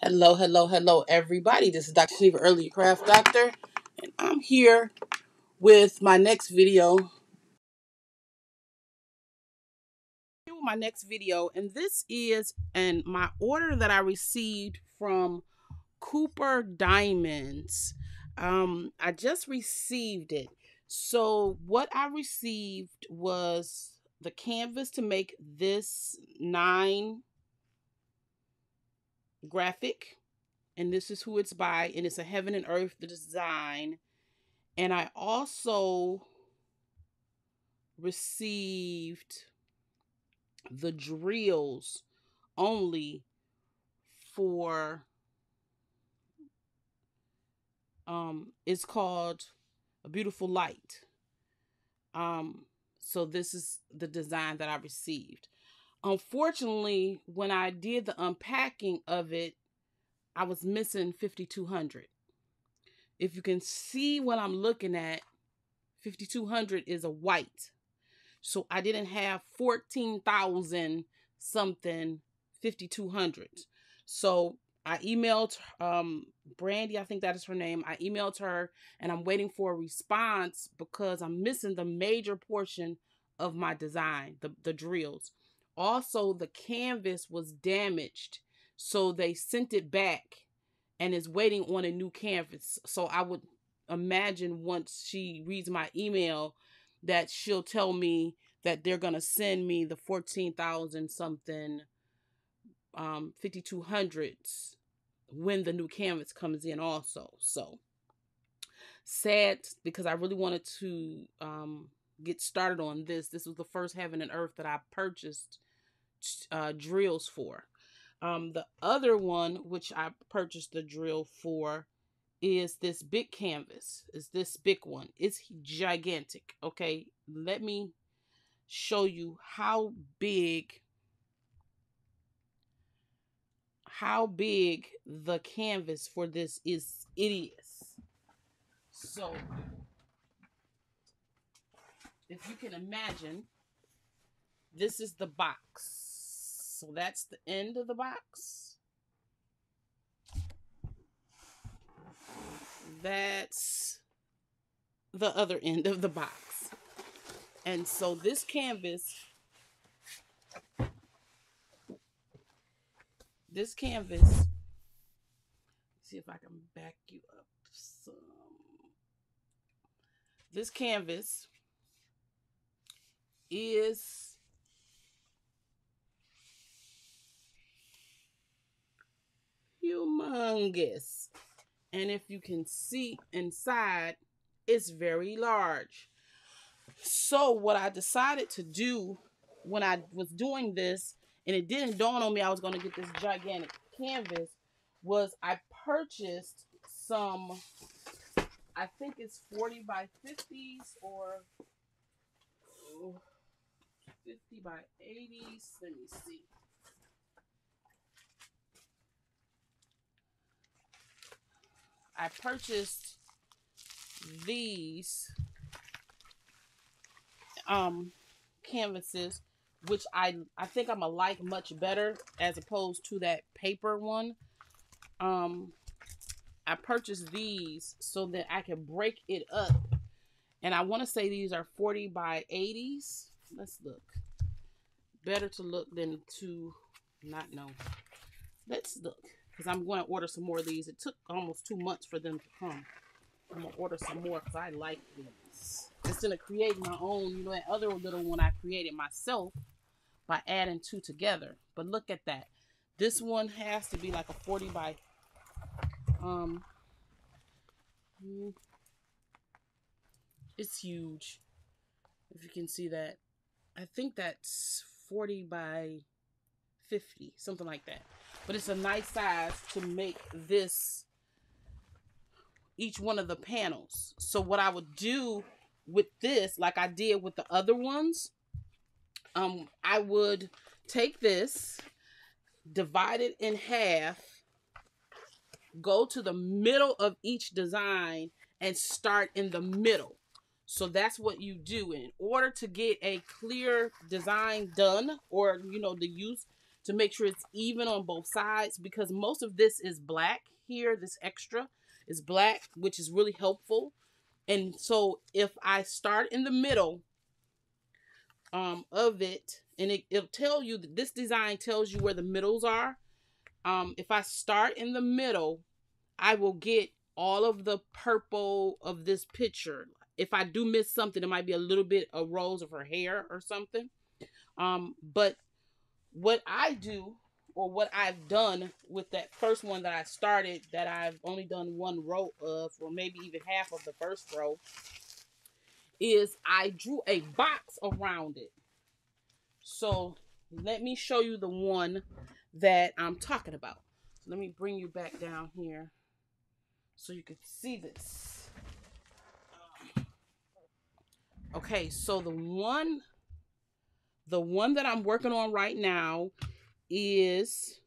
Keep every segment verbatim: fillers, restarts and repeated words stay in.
Hello, hello, hello, everybody. This is Doctor Shaniva, Early Craft Doctor, and I'm here with my next video. Here with my next video, and this is and my order that I received from Cooper Diamonds. Um, I just received it. So what I received was the canvas to make this nine graphic. And this is who it's by, and it's a Heaven and Earth design. And I also received the drills only for um it's called A Beautiful Light. Um so this is the design that I received. Unfortunately, when I did the unpacking of it, I was missing fifty-two hundred. If you can see what I'm looking at, fifty-two hundred is a white. So I didn't have fourteen thousand something fifty-two hundred. So I emailed um, Brandy, I think that is her name. I emailed her and I'm waiting for a response because I'm missing the major portion of my design, the, the drills. Also, the canvas was damaged. So they sent it back and is waiting on a new canvas. So I would imagine once she reads my email that she'll tell me that they're going to send me the fourteen thousand something um, fifty-two hundreds when the new canvas comes in also. So sad, because I really wanted to um, get started on this. This was the first Heaven and Earth that I purchased uh, drills for. Um, the other one, which I purchased the drill for, is this big canvas. Is this big one. It's gigantic. Okay, let me show you how big how big the canvas for this is. It is. So if you can imagine, this is the box. So that's the end of the box. That's the other end of the box. And so this canvas, this canvas, see if I can back you up some. This canvas is humongous. And if you can see inside, it's very large. So what I decided to do when I was doing this, and it didn't dawn on me I was going to get this gigantic canvas, was I purchased some, I think it's forty by fifties or fifty by eighties. Let me see. I purchased these um canvases, which I I think I'm gonna like much better as opposed to that paper one. Um, I purchased these so that I can break it up, and I want to say these are forty by eighties. Let's look. Better to look than to not know. Let's look, because I'm going to order some more of these. It took almost two months for them to come. I'm going to order some more because I like these. Instead of creating my own, you know, that other little one I created myself by adding two together. But look at that. This one has to be like a forty by, um, it's huge. If you can see that. I think that's forty by fifty, something like that. But it's a nice size to make this, each one of the panels. So what I would do with this, like I did with the other ones, um, I would take this, divide it in half, go to the middle of each design and start in the middle. So that's what you do in order to get a clear design done, or, you know, the use, to make sure it's even on both sides, because most of this is black here. This extra is black, which is really helpful. And so if I start in the middle um, of it, and it, it'll tell you, this design tells you where the middles are. Um, if I start in the middle, I will get all of the purple of this picture. If I do miss something, it might be a little bit of rose of her hair or something. Um, but what I do, or what I've done with that first one that I started, that I've only done one row of, or maybe even half of the first row, is I drew a box around it. So let me show you the one that I'm talking about. So let me bring you back down here so you can see this. Okay, so the one, the one that I'm working on right now is,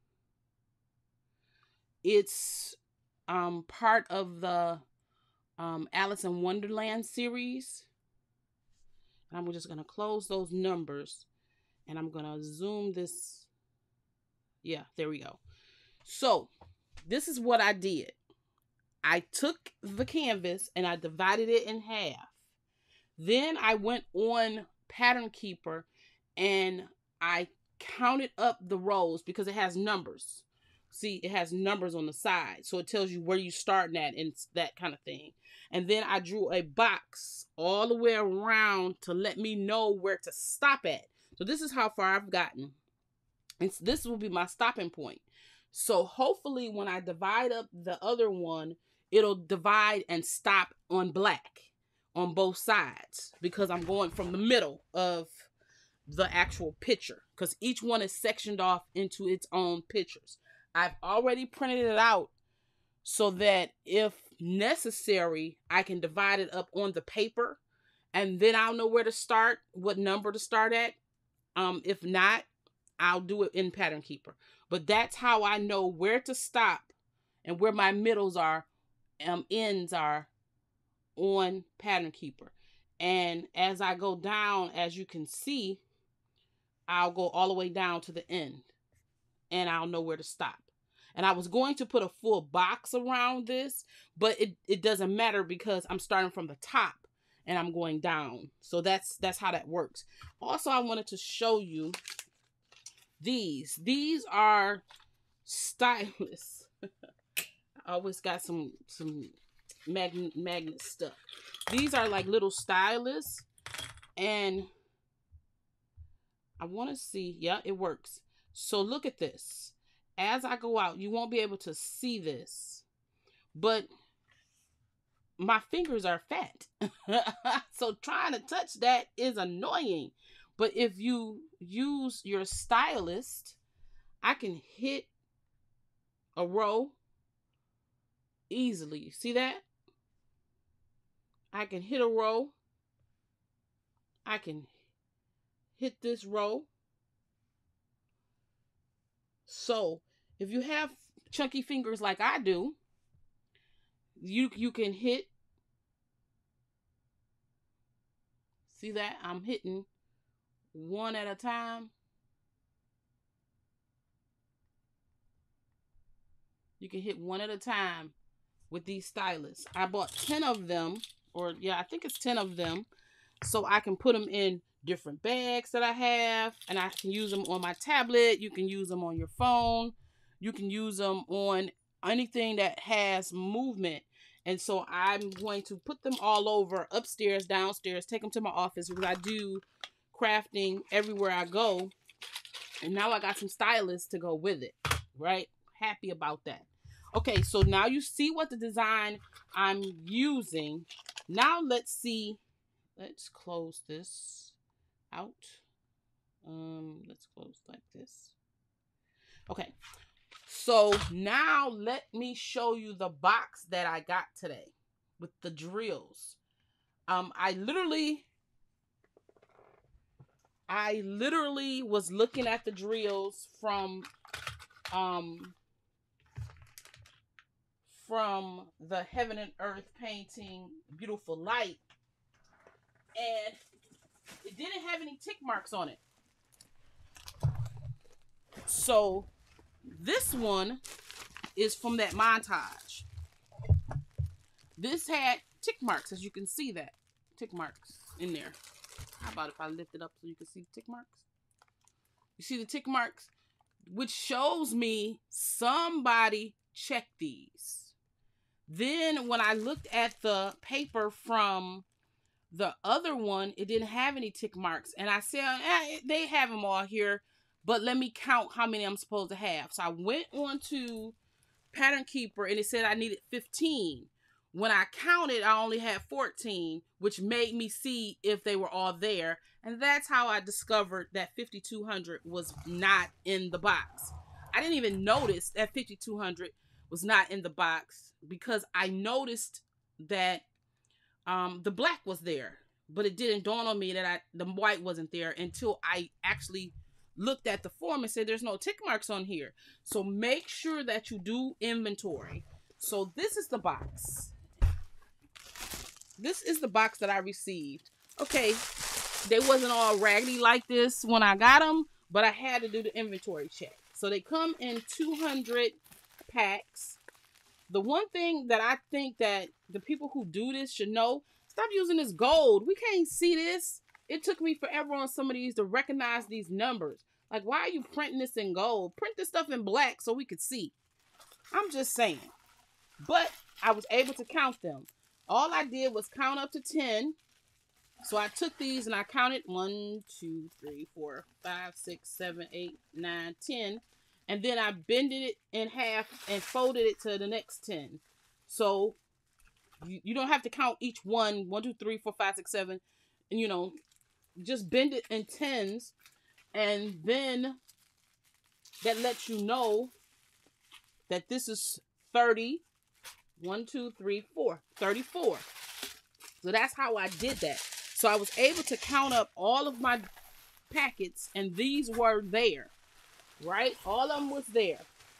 it's um, part of the um, Alice in Wonderland series. And I'm just going to close those numbers, and I'm going to zoom this. Yeah, there we go. So this is what I did. I took the canvas and I divided it in half. Then I went on Pattern Keeper and I counted up the rows, because it has numbers. See, it has numbers on the side, so it tells you where you're starting at and that kind of thing. And then I drew a box all the way around to let me know where to stop at. So this is how far I've gotten. And this will be my stopping point. So hopefully when I divide up the other one, it'll divide and stop on black on both sides, because I'm going from the middle of the actual picture, because each one is sectioned off into its own pictures. I've already printed it out so that if necessary, I can divide it up on the paper, and then I'll know where to start, what number to start at. Um, if not, I'll do it in Pattern Keeper. But that's how I know where to stop and where my middles are, um, ends are on Pattern Keeper. And as I go down, as you can see, I'll go all the way down to the end, and I'll know where to stop. And I was going to put a full box around this, but it, it doesn't matter, because I'm starting from the top and I'm going down. So that's that's how that works. Also, I wanted to show you these. These are stylus. I always got some some magnet magnet stuff. These are like little stylus, and I want to see, yeah, it works. So look at this. As I go out, you won't be able to see this, but my fingers are fat. So trying to touch that is annoying. But if you use your stylist, I can hit a row easily. See that? I can hit a row. I can hit this row. So if you have chunky fingers like I do, you you can hit. See that? I'm hitting one at a time. You can hit one at a time with these stylus. I bought ten of them, or yeah, I think it's ten of them, so I can put them in different bags that I have, and I can use them on my tablet. You can use them on your phone. You can use them on anything that has movement. And so I'm going to put them all over, upstairs, downstairs, take them to my office, because I do crafting everywhere I go. And now I got some stylus to go with it, right? Happy about that. Okay, so now you see what the design I'm using. Now let's see. Let's close this out. Um, let's close like this. Okay, so now let me show you the box that I got today with the drills. Um, I literally, I literally was looking at the drills from, um, from the Heaven and Earth painting, Beautiful Light, and it didn't have any tick marks on it. So this one is from that montage. This had tick marks, as you can see that. Tick marks in there. How about if I lift it up so you can see the tick marks? You see the tick marks? Which shows me somebody checked these. Then when I looked at the paper from the other one, it didn't have any tick marks. And I said, eh, they have them all here, but let me count how many I'm supposed to have. So I went on to Pattern Keeper and it said I needed fifteen. When I counted, I only had fourteen, which made me see if they were all there. And that's how I discovered that fifty-two hundred was not in the box. I didn't even notice that fifty-two hundred was not in the box because I noticed that um, the black was there. But it didn't dawn on me that I, the white wasn't there until I actually looked at the form and said there's no tick marks on here. So make sure that you do inventory. So this is the box. This is the box that I received. Okay, they wasn't all raggedy like this when I got them, but I had to do the inventory check. So they come in two hundred packs. The one thing that I think that the people who do this should know, stop using this gold. We can't see this. It took me forever on some of these to recognize these numbers. Like, why are you printing this in gold? Print this stuff in black so we could see. I'm just saying. But I was able to count them. All I did was count up to ten. So I took these and I counted one, two, three, four, five, six, seven, eight, nine, ten. And then I bended it in half and folded it to the next ten. So you, you don't have to count each one. One, two, three, four, five, six, seven. And, you know, just bend it in tens. And then that lets you know that this is thirty. One, two, three, four. thirty-four. So that's how I did that. So I was able to count up all of my packets, and these were there. Right? All of them was there.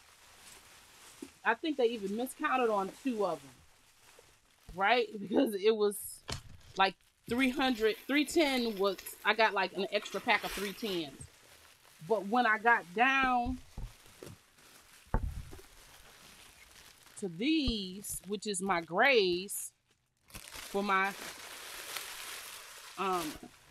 I think they even miscounted on two of them. Right? Because it was like three hundred. three ten was, I got like an extra pack of three tens. But when I got down to these, which is my grays for my um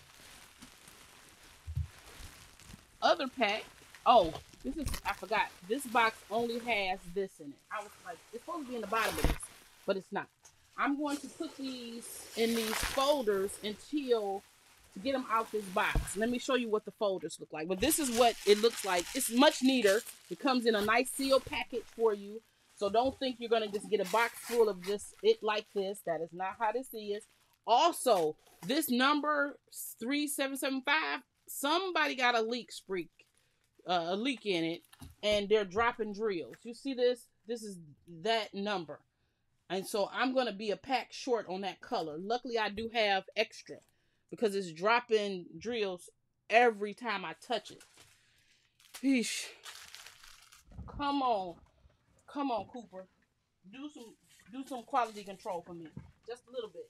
other pack. Oh, this is, I forgot. This box only has this in it. I was like, it's supposed to be in the bottom of this, but it's not. I'm going to put these in these folders until to get them out this box. Let me show you what the folders look like. But this is what it looks like. It's much neater. It comes in a nice sealed package for you. So don't think you're going to just get a box full of just it like this. That is not how this is. Also, this number three seven seven five, somebody got a leak streak, uh, a leak in it, and they're dropping drills. You see this? This is that number. And so I'm going to be a pack short on that color. Luckily, I do have extra because it's dropping drills every time I touch it. Eesh. Come on. Come on, Cooper. Do some do some quality control for me. Just a little bit.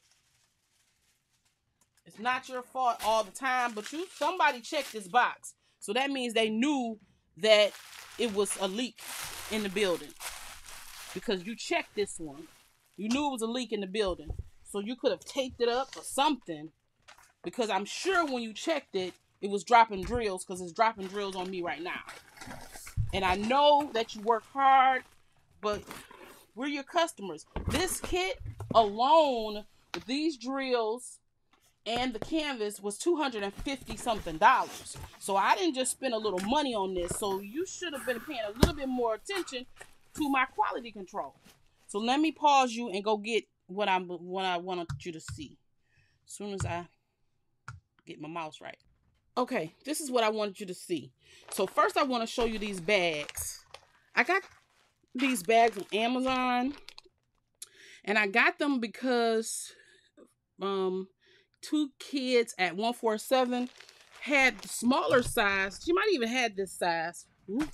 It's not your fault all the time, but you somebody checked this box. So that means they knew that it was a leak in the building. Because you checked this one. You knew it was a leak in the building. So you could have taped it up or something. Because I'm sure when you checked it, it was dropping drills, because it's dropping drills on me right now. And I know that you work hard, but we're your customers. This kit alone with these drills and the canvas was two hundred fifty something dollars. So I didn't just spend a little money on this. So you should have been paying a little bit more attention to my quality control. So let me pause you and go get what I'm what I want you to see. As soon as I get my mouse right. Okay, this is what I wanted you to see. So first I want to show you these bags. I got these bags on Amazon. And I got them because um, two kids at one forty-seven had the smaller size. She might even had this size.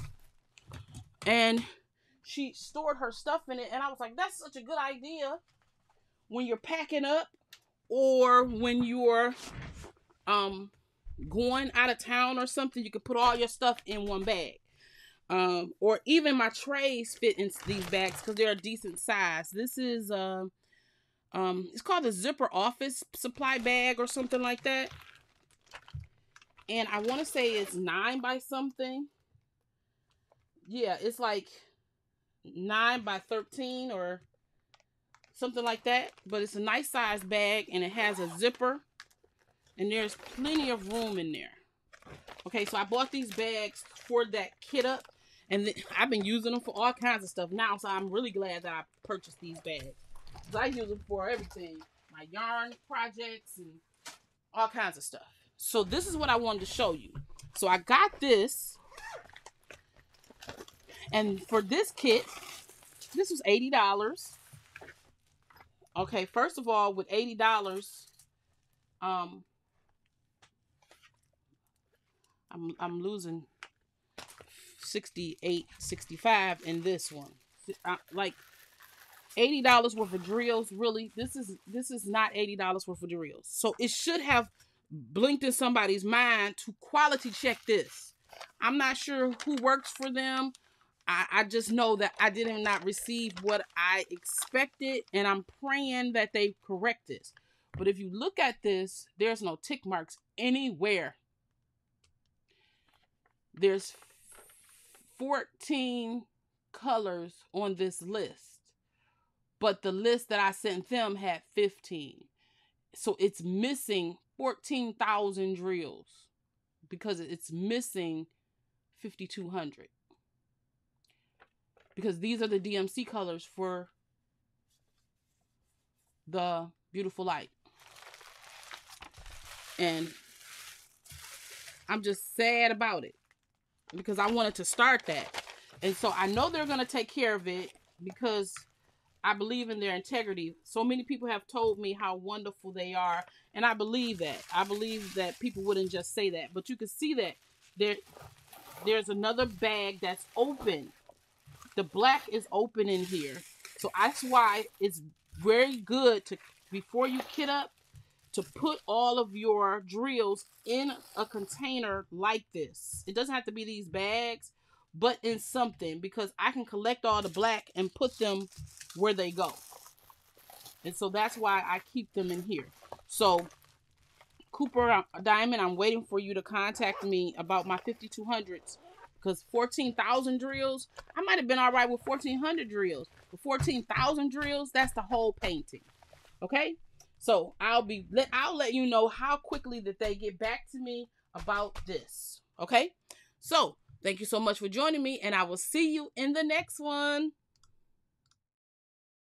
And she stored her stuff in it. And I was like, that's such a good idea when you're packing up or when you're um, going out of town or something. You can put all your stuff in one bag. Um, or even my trays fit in these bags because they're a decent size. This is uh, um, it's called a zipper office supply bag or something like that. And I want to say it's nine by something. Yeah, it's like nine by thirteen or something like that. But it's a nice size bag and it has a zipper. And there's plenty of room in there. Okay, so I bought these bags for that kit up. And th I've been using them for all kinds of stuff now. So I'm really glad that I purchased these bags. Because I use them for everything. My yarn projects and all kinds of stuff. So this is what I wanted to show you. So I got this. And for this kit, this was eighty dollars. Okay, first of all, with eighty dollars, um, I'm, I'm losing sixty-eight, sixty-five in this one. Uh, like eighty dollars worth of drills. Really, this is this is not eighty dollars worth of drills. So it should have blinked in somebody's mind to quality check this. I'm not sure who works for them. I, I just know that I did not receive what I expected, and I'm praying that they correct this. But if you look at this, there's no tick marks anywhere. There's fourteen colors on this list, but the list that I sent them had fifteen. So it's missing fourteen thousand drills because it's missing fifty-two hundred. Because these are the D M C colors for the Beautiful Light. And I'm just sad about it because I wanted to start that. And so I know they're going to take care of it because I believe in their integrity. So many people have told me how wonderful they are. And I believe that. I believe that people wouldn't just say that. But you can see that there, there's another bag that's open. The black is open in here. So that's why it's very good to, before you kit up, to put all of your drills in a container like this. It doesn't have to be these bags, but in something, because I can collect all the black and put them where they go. And so that's why I keep them in here. So Cooper Diamond, I'm waiting for you to contact me about my fifty-two hundreds. Because fourteen thousand drills, I might have been all right with fourteen hundred drills. But fourteen thousand drills, that's the whole painting. Okay? So I'll be I'll let you know how quickly that they get back to me about this. Okay? So thank you so much for joining me, and I will see you in the next one.